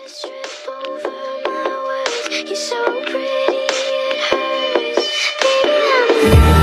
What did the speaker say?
just trip over my words. You're so pretty, it hurts. Baby, I'm